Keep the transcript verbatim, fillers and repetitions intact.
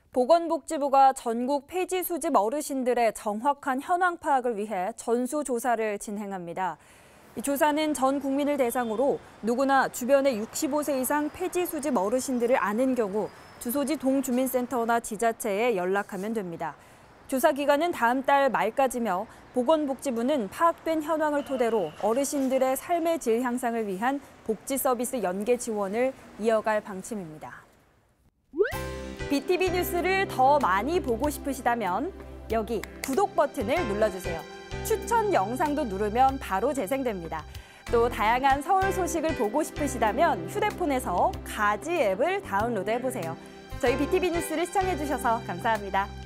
보건복지부가 전국 폐지 수집 어르신들의 정확한 현황 파악을 위해 전수조사를 진행합니다. 이 조사는 전 국민을 대상으로 누구나 주변의 육십오 세 이상 폐지 수집 어르신들을 아는 경우 주소지 동주민센터나 지자체에 연락하면 됩니다. 조사 기간은 다음 달 말까지며 보건복지부는 파악된 현황을 토대로 어르신들의 삶의 질 향상을 위한 복지 서비스 연계 지원을 이어갈 방침입니다. 비티비 뉴스를 더 많이 보고 싶으시다면 여기 구독 버튼을 눌러주세요. 추천 영상도 누르면 바로 재생됩니다. 또 다양한 서울 소식을 보고 싶으시다면 휴대폰에서 가지 앱을 다운로드해보세요. 저희 비티비 뉴스를 시청해주셔서 감사합니다.